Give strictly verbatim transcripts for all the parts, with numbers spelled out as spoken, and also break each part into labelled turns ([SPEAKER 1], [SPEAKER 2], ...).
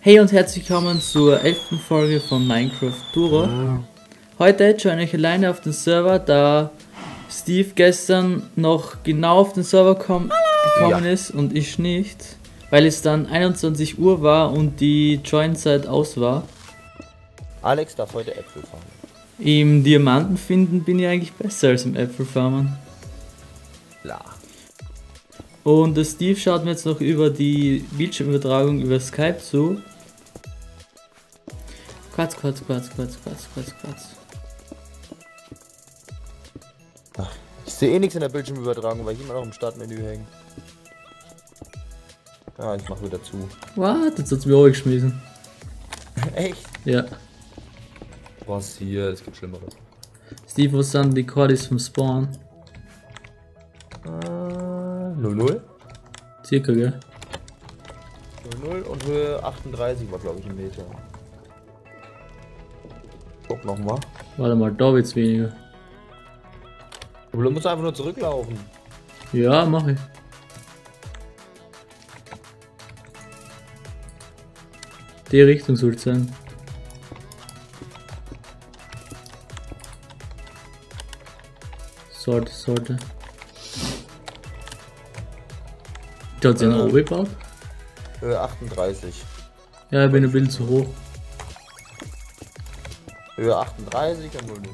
[SPEAKER 1] Hey und herzlich willkommen zur elften Folge von Minecraft Duro. Heute join ich alleine auf den Server, da Steve gestern noch genau auf den Server kom gekommen ja. ist und ich nicht, weil es dann einundzwanzig Uhr war und die Join-Zeit aus war.
[SPEAKER 2] Alex darf heute Äpfel farmen.
[SPEAKER 1] Im Diamanten finden bin ich eigentlich besser als im Äpfelfarmen.
[SPEAKER 2] Ja.
[SPEAKER 1] Und der Steve schaut mir jetzt noch über die Bildschirmübertragung über Skype zu. Quatsch, Quatsch, Quatsch, Quatsch, Quatsch, Quatsch, Quatsch.
[SPEAKER 2] Ach, ich sehe eh nichts in der Bildschirmübertragung, weil ich immer noch im Startmenü hänge. Ah, ich mach wieder zu.
[SPEAKER 1] What? Jetzt hat's mir auch geschmissen.
[SPEAKER 2] Echt?
[SPEAKER 1] Ja.
[SPEAKER 2] Was hier? Es gibt Schlimmeres.
[SPEAKER 1] Steve, was sind die Cordis vom Spawn?
[SPEAKER 2] Äh, null null?
[SPEAKER 1] Circa, gell?
[SPEAKER 2] null null und Höhe achtunddreißig war, glaube ich, im Meter. Guck nochmal.
[SPEAKER 1] Warte mal, da wird's weniger.
[SPEAKER 2] Aber du musst einfach nur zurücklaufen.
[SPEAKER 1] Ja, mach ich. Die Richtung soll es sein. Sollte, sollte. Da hat sie einen oben gebaut?
[SPEAKER 2] Höhe achtunddreißig.
[SPEAKER 1] Ja, ich bin ein bisschen zu hoch.
[SPEAKER 2] Höhe achtunddreißig und null null.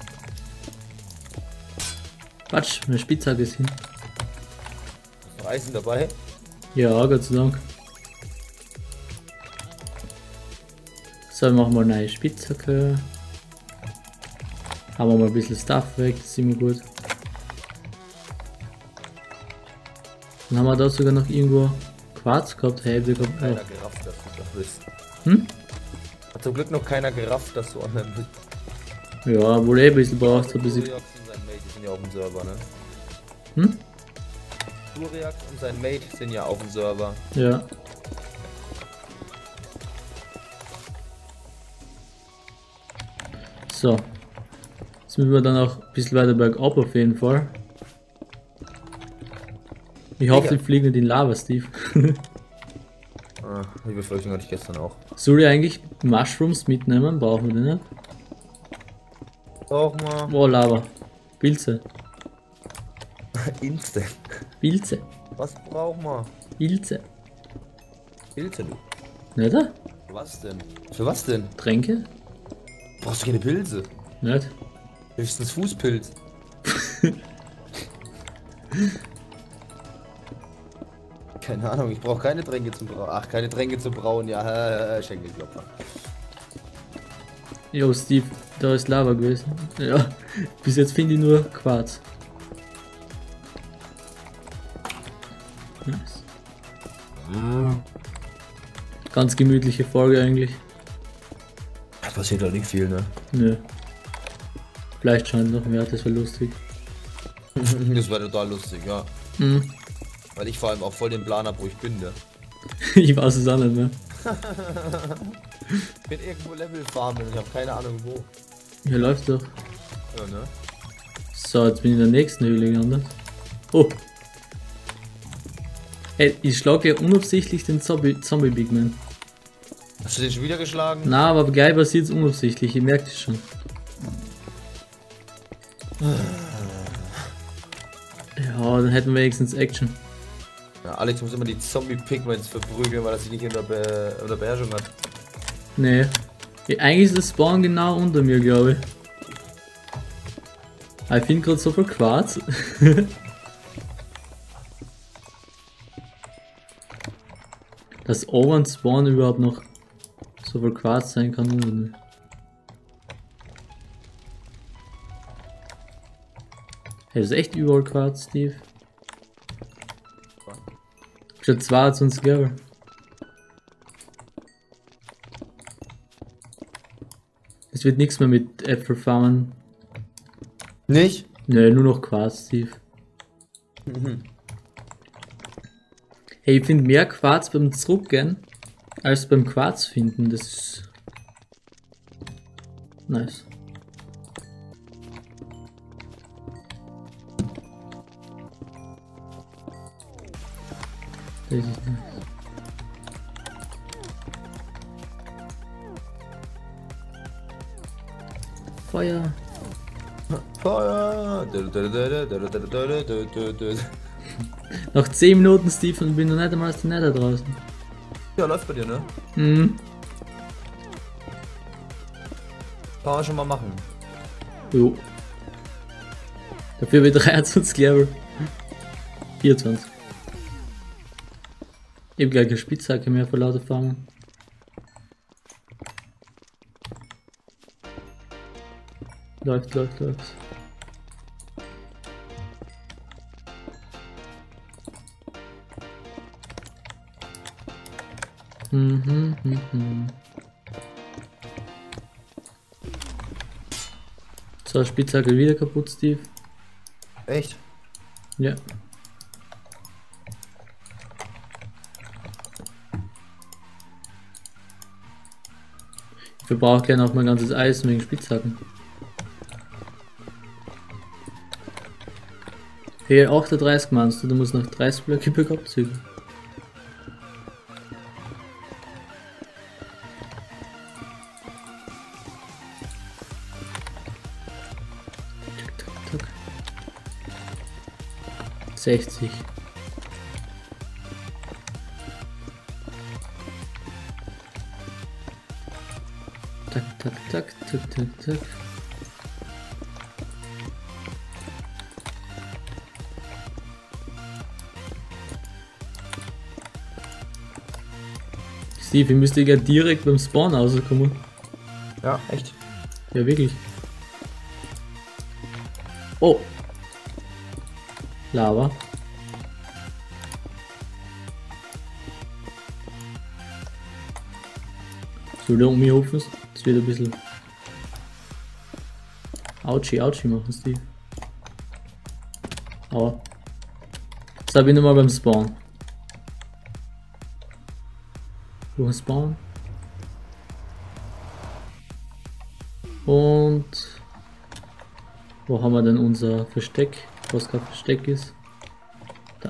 [SPEAKER 1] Quatsch, meine Spitzhacke ist hin.
[SPEAKER 2] Ist noch Eisen dabei?
[SPEAKER 1] Ja, Gott sei Dank. So, wir machen mal eine neue Spitzhacke. Haben wir mal ein bisschen Stuff weg, das ist immer gut. Dann haben wir da sogar noch irgendwo Quarz gehabt. Hey, wir kommen
[SPEAKER 2] keiner
[SPEAKER 1] auch.
[SPEAKER 2] gerafft, dass du das bist.
[SPEAKER 1] Hm?
[SPEAKER 2] Hat zum Glück noch keiner gerafft, dass du online bist.
[SPEAKER 1] Ja, wohl eh ein bisschen braucht, ein bisschen.
[SPEAKER 2] Duriax und sein Mate sind ja auf dem Server, ne?
[SPEAKER 1] Hm?
[SPEAKER 2] Duriax und sein Mate sind ja auf dem Server.
[SPEAKER 1] Ja. So. Jetzt müssen wir dann auch ein bisschen weiter bergab auf jeden Fall. Ich hoffe, die fliegen nicht in Lava, Steve.
[SPEAKER 2] Ah, die Befürchtung hatte ich gestern auch.
[SPEAKER 1] Soll ich eigentlich Mushrooms mitnehmen? Brauchen wir die nicht?
[SPEAKER 2] Doch mal.
[SPEAKER 1] Oh, Lava. Pilze.
[SPEAKER 2] Instant.
[SPEAKER 1] Pilze.
[SPEAKER 2] Was braucht man?
[SPEAKER 1] Pilze.
[SPEAKER 2] Pilze, du.
[SPEAKER 1] Nicht?
[SPEAKER 2] Für was denn? Für was denn?
[SPEAKER 1] Tränke?
[SPEAKER 2] Brauchst du keine Pilze?
[SPEAKER 1] Nicht?
[SPEAKER 2] Höchstens Fußpilz. Keine Ahnung, ich brauche keine Tränke zum Brauen. Ach, keine Tränke zum Brauen, ja, äh, Schenkelklopfer.
[SPEAKER 1] Jo, Steve, da ist Lava gewesen. Ja, bis jetzt finde ich nur Quarz. Nice.
[SPEAKER 2] Mhm.
[SPEAKER 1] Ganz gemütliche Folge eigentlich.
[SPEAKER 2] Da passiert doch nicht viel, ne?
[SPEAKER 1] Nö. Vielleicht schon noch mehr, das wäre lustig.
[SPEAKER 2] Das war total lustig, ja.
[SPEAKER 1] Mhm.
[SPEAKER 2] Weil ich vor allem auch voll den Plan habe, wo ich bin, ne?
[SPEAKER 1] Ich weiß es auch nicht mehr.
[SPEAKER 2] Ich bin irgendwo Level farmen, ich habe keine Ahnung wo.
[SPEAKER 1] Hier läuft doch.
[SPEAKER 2] Ja, ne?
[SPEAKER 1] So, jetzt bin ich in der nächsten Höhle gelandet. Oh! Ey, ich schlage ja unabsichtlich den Zombie, Zombie Big Man.
[SPEAKER 2] Hast du den schon wieder geschlagen?
[SPEAKER 1] Na, aber gleich passiert es unabsichtlich, ich merke das schon. Ja, dann hätten wir wenigstens Action.
[SPEAKER 2] Ja, Alex muss immer die Zombie-Pigments verprügeln, weil er sie nicht in der, Be in der Beherrschung hat.
[SPEAKER 1] Nee. Ja, eigentlich ist das Spawn genau unter mir, glaube ich. Aber ich finde gerade so viel Quarz. Dass oben Spawn überhaupt noch so viel Quarz sein kann oder nicht. Hey, das ist echt überall Quarz, Steve. Schon zweiundzwanzig Level. Es wird nichts mehr mit Äpfel farmen.
[SPEAKER 2] Nicht?
[SPEAKER 1] Ne, nur noch Quarz, Steve.
[SPEAKER 2] Mhm.
[SPEAKER 1] Hey, ich finde mehr Quarz beim Zurückgehen als beim Quarz finden. Das ist nice. Das ist nice. Feuer.
[SPEAKER 2] Feuer.
[SPEAKER 1] Noch zehn Minuten, Steve, und bin noch nicht einmal aus dem Nether draußen.
[SPEAKER 2] Ja, läuft bei dir, ne?
[SPEAKER 1] Mhm.
[SPEAKER 2] Kann man schon mal machen.
[SPEAKER 1] Jo. Dafür wird dreiundzwanzig Level. vierundzwanzig. Ich hab gleich eine Spitzhacke mehr vor lauter Farmen. Läuft, läuft, läuft. Mhm, mhm, mhm. So, Spitzhacke wieder kaputt, Steve.
[SPEAKER 2] Echt?
[SPEAKER 1] Ja. Ich verbrauche gerne auch mein ganzes Eisen wegen Spitzhacken. Hier achtunddreißig meinst du, du musst noch dreißig Blöcke per abzügen. sechzig. Tak, tak, tak, tak, tak, tak. Steve, ich müsste ja direkt beim Spawn rauskommen.
[SPEAKER 2] Ja, echt?
[SPEAKER 1] Ja, wirklich. Oh! Lava. So, da um mich hopfen, das wird ein bisschen Autschi, Autschi machen, Steve. Aber jetzt habe ich nochmal beim Spawn. Wo ist Spawn? Und wo haben wir denn unser Versteck? Was kein Versteck ist. Da.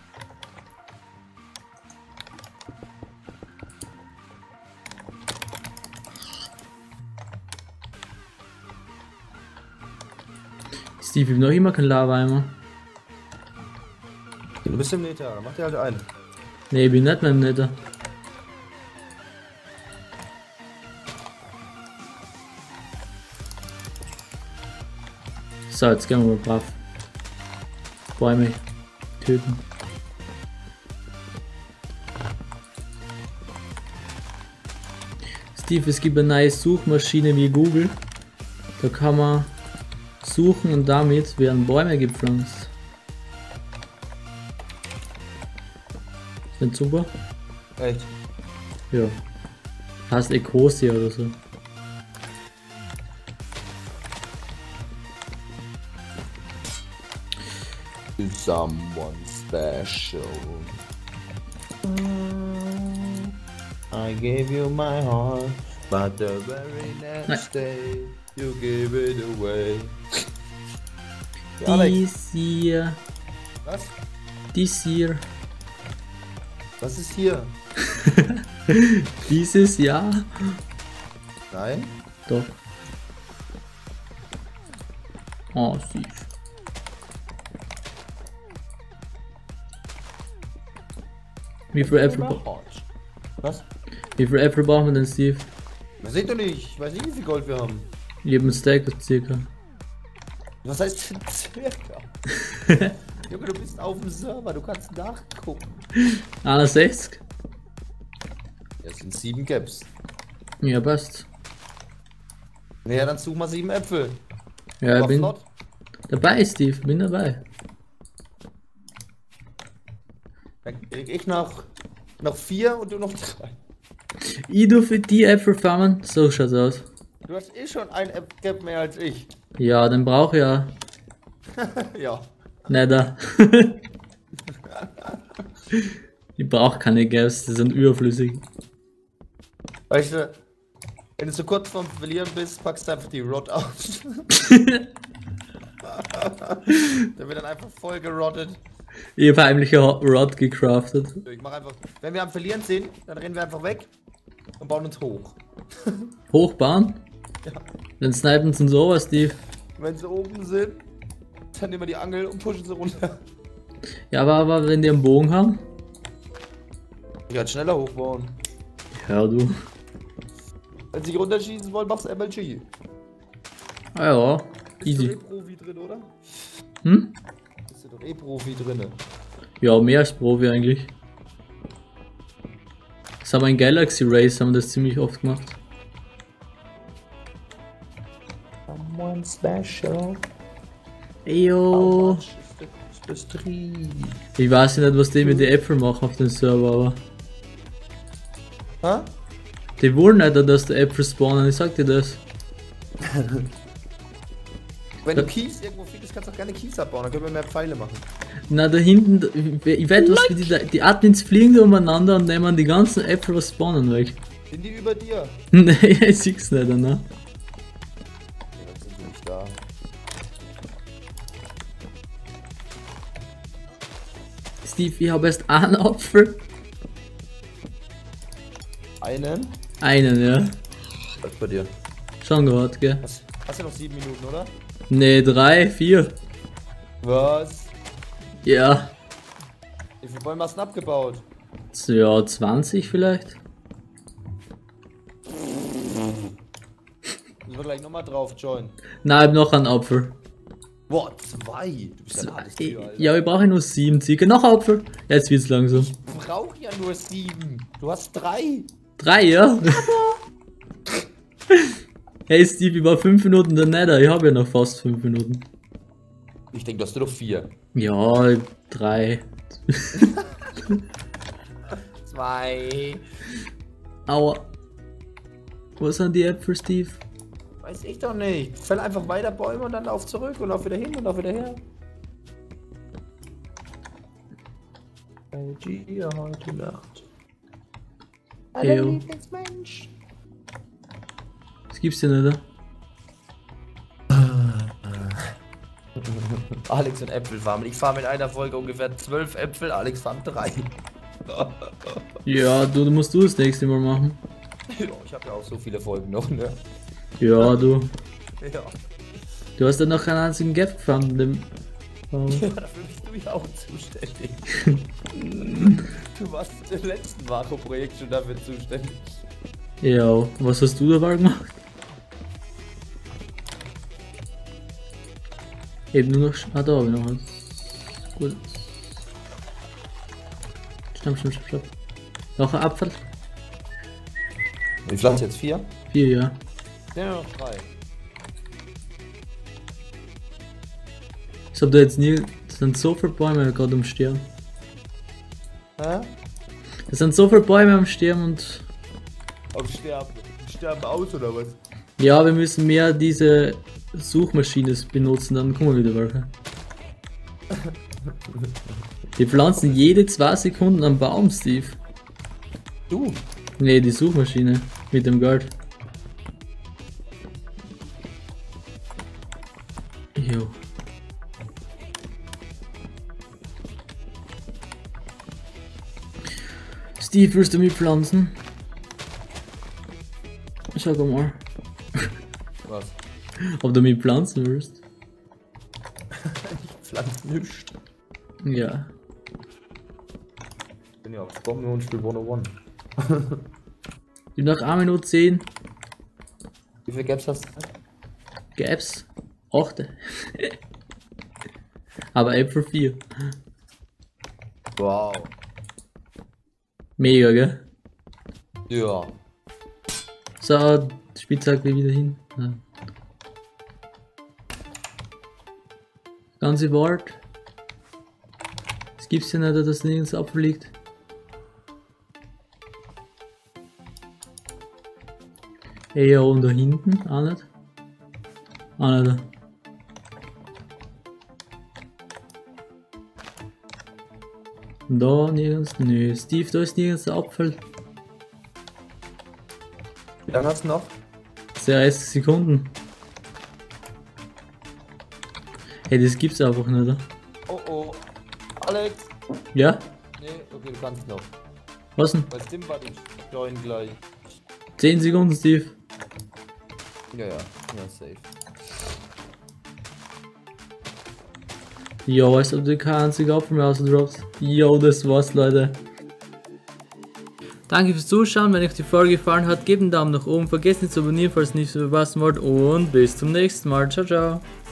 [SPEAKER 1] Steve, ich hab noch immer kein Lava-Eimer.
[SPEAKER 2] Du bist im Nether, mach dir halt einen.
[SPEAKER 1] Ne, ich bin nicht mehr im Nether. So, jetzt gehen wir mal brav Bäume töten. Steve, es gibt eine neue Suchmaschine wie Google. Da kann man suchen und damit werden Bäume gepflanzt. Ist nicht super?
[SPEAKER 2] Echt?
[SPEAKER 1] Ja. Heißt Ecosia oder so.
[SPEAKER 2] Someone special. I gave you my heart, but the very next day you gave it away. Ja,
[SPEAKER 1] This year.
[SPEAKER 2] was?
[SPEAKER 1] This year.
[SPEAKER 2] Was ist hier?
[SPEAKER 1] Dieses Jahr?
[SPEAKER 2] Nein?
[SPEAKER 1] Doch. Oh, süß. Wie viel Äpfel bra-
[SPEAKER 2] Was?
[SPEAKER 1] Wie viel Äpfel brauchen wir denn, Steve?
[SPEAKER 2] Man sieht doch nicht. Ich weiß nicht, wie viel Gold wir haben.
[SPEAKER 1] Jeden Stack circa.
[SPEAKER 2] Was heißt circa? Junge, du bist auf dem Server, du kannst nachgucken.
[SPEAKER 1] einundsechzig?
[SPEAKER 2] Das sind sieben Caps.
[SPEAKER 1] Ja, passt.
[SPEAKER 2] Naja, dann such mal sieben Äpfel.
[SPEAKER 1] Ja, ich
[SPEAKER 2] Aber
[SPEAKER 1] bin
[SPEAKER 2] flott.
[SPEAKER 1] dabei, Steve, bin dabei.
[SPEAKER 2] Dann krieg ich noch, noch vier und du noch drei.
[SPEAKER 1] Ich tu für die Äpfel farmen, so schaut's aus.
[SPEAKER 2] Du hast eh schon ein App-Gap mehr als ich.
[SPEAKER 1] Ja, den brauch ich ja.
[SPEAKER 2] Ja.
[SPEAKER 1] Nether. Ich brauch keine Gaps, die sind überflüssig.
[SPEAKER 2] Weißt du, wenn du so kurz vorm Verlieren bist, packst du einfach die Rot aus. Der wird dann einfach voll gerottet.
[SPEAKER 1] Ich hab heimlich eine Rod gecraftet.
[SPEAKER 2] Ich mach einfach, wenn wir am Verlieren sind, dann rennen wir einfach weg und bauen uns hoch.
[SPEAKER 1] Hochbauen?
[SPEAKER 2] Ja.
[SPEAKER 1] Dann snipen sie uns over, Steve.
[SPEAKER 2] Wenn sie oben sind, dann nehmen wir die Angel und pushen sie runter.
[SPEAKER 1] Ja, aber, aber wenn die einen Bogen haben?
[SPEAKER 2] Ich kann schneller hochbauen.
[SPEAKER 1] Ja, du.
[SPEAKER 2] Wenn sie runterschießen wollen, machst du M L G.
[SPEAKER 1] Ah ja,
[SPEAKER 2] Bist
[SPEAKER 1] easy.
[SPEAKER 2] du eh Profi drin, oder?
[SPEAKER 1] Hm?
[SPEAKER 2] Bist du doch eh Profi drin.
[SPEAKER 1] Ja, mehr als Profi eigentlich. Das haben wir in Galaxy Race, haben wir das ziemlich oft gemacht.
[SPEAKER 2] Someone special.
[SPEAKER 1] Eyo. Ich weiß nicht, was die mit den Äpfeln machen auf dem Server, aber...
[SPEAKER 2] Hä?
[SPEAKER 1] Die wollen nicht, dass die Äpfel spawnen, ich sag dir das.
[SPEAKER 2] Wenn du Kies irgendwo findest, kannst du auch gerne Kies abbauen, dann können wir mehr Pfeile machen.
[SPEAKER 1] Na, da hinten, ich weiß was, für die, die Admins fliegen da umeinander und nehmen die ganzen Äpfel, was spawnen, weg.
[SPEAKER 2] Sind die über dir?
[SPEAKER 1] Nee, ich sieh's nicht, ne?
[SPEAKER 2] Ja, dann sind die nicht da.
[SPEAKER 1] Steve, ich habe erst einen Apfel.
[SPEAKER 2] Einen?
[SPEAKER 1] Einen, ja.
[SPEAKER 2] Was ist bei dir?
[SPEAKER 1] Schon gehört, gell?
[SPEAKER 2] Hast, hast du noch sieben Minuten, oder?
[SPEAKER 1] Nee, drei, vier.
[SPEAKER 2] Was?
[SPEAKER 1] Ja.
[SPEAKER 2] Wie viele Bäume hast du denn abgebaut?
[SPEAKER 1] Ja, zwanzig vielleicht.
[SPEAKER 2] Müssen wir gleich nochmal drauf joinen.
[SPEAKER 1] Nein, ich hab noch einen Apfel.
[SPEAKER 2] Boah, zwei. Du bist ja ein hartes Tier, Alter.
[SPEAKER 1] Ja, ich brauche nur sieben Ziege. Noch ein Apfel. Jetzt wird's langsam.
[SPEAKER 2] Ich brauch ja nur sieben. Du hast drei.
[SPEAKER 1] Drei, ja? Hey Steve, ich war fünf Minuten der Nether. Ich habe ja noch fast fünf Minuten.
[SPEAKER 2] Ich denke, du hast nur noch vier.
[SPEAKER 1] Ja, drei.
[SPEAKER 2] Zwei.
[SPEAKER 1] Aua. Wo sind die Äpfel, Steve?
[SPEAKER 2] Weiß ich doch nicht. Fäll einfach weiter Bäume und dann lauf zurück und lauf wieder hin und lauf wieder her. L G heute Nacht. Hallo
[SPEAKER 1] Eyo.
[SPEAKER 2] Lieblingsmensch.
[SPEAKER 1] Das gibt's ja nicht, oder?
[SPEAKER 2] Alex und Äpfel farmen. Ich fahre mit einer Folge ungefähr zwölf Äpfel, Alex farmt drei.
[SPEAKER 1] Ja, du, du musst du das nächste Mal machen.
[SPEAKER 2] Ja, ich habe ja auch so viele Folgen noch, ne?
[SPEAKER 1] Ja, du.
[SPEAKER 2] Ja.
[SPEAKER 1] Du hast ja noch keinen einzigen Gap gefunden. in dem- Oh.
[SPEAKER 2] Ja, dafür bist du ja auch zuständig. Du warst im letzten Makro-Projekt schon dafür zuständig.
[SPEAKER 1] Ja, was hast du dabei gemacht? Eben nur noch. Ah, da habe ich noch was. Gut. Schnapp, schnapp, schnapp, schnapp. Noch ein Apfel?
[SPEAKER 2] Wie viel hast du jetzt? Vier?
[SPEAKER 1] Vier, ja.
[SPEAKER 2] Ja, noch drei.
[SPEAKER 1] Ich hab da jetzt nie. Es sind so viele Bäume gerade am Sterben.
[SPEAKER 2] Hä?
[SPEAKER 1] Es sind so viele Bäume am Sterben und.
[SPEAKER 2] Auf Sterben. Sterben aus oder was?
[SPEAKER 1] Ja, wir müssen mehr diese Suchmaschine benutzen, dann kommen wieder welche. Wir pflanzen jede zwei Sekunden einen Baum, Steve.
[SPEAKER 2] Du?
[SPEAKER 1] Ne, die Suchmaschine mit dem Geld. Jo. Steve, willst du mich pflanzen? Sag mal.
[SPEAKER 2] Was?
[SPEAKER 1] Ob du mich pflanzen willst?
[SPEAKER 2] Ich pflanze nichts.
[SPEAKER 1] Ja.
[SPEAKER 2] Ich bin ja auf Bombe und spiel hunderteins.
[SPEAKER 1] Ich hab nach einer Minute zehn.
[SPEAKER 2] Wie viel Gaps hast du?
[SPEAKER 1] Gaps. acht. Aber Äpfel vier.
[SPEAKER 2] Wow.
[SPEAKER 1] Mega, gell?
[SPEAKER 2] Ja.
[SPEAKER 1] So, Spitzhacke wieder hin. Ja. Ganze Wald. Es gibt's ja nicht, dass nirgends Apfel liegt. Ey, ja, und da hinten? Auch nicht. Auch nicht da. Und da nirgends? Nö, Steve, da ist nirgends der Apfel.
[SPEAKER 2] Wie lange hast du noch?
[SPEAKER 1] dreißig Sekunden. Hey, das gibt's einfach nicht, oder?
[SPEAKER 2] Oh oh. Alex!
[SPEAKER 1] Ja?
[SPEAKER 2] Nee, okay, du kannst noch.
[SPEAKER 1] Was denn?
[SPEAKER 2] Bei Stimmbad ich join gleich.
[SPEAKER 1] zehn Sekunden, Steve.
[SPEAKER 2] Ja, ja, ja, safe.
[SPEAKER 1] Jo, als ob du keinen einzigen Apfel mehr ausdroppst. Jo, das war's, Leute. Danke fürs Zuschauen. Wenn euch die Folge gefallen hat, gebt einen Daumen nach oben. Vergesst nicht zu abonnieren, falls ihr nichts verpassen wollt. Und bis zum nächsten Mal. Ciao, ciao.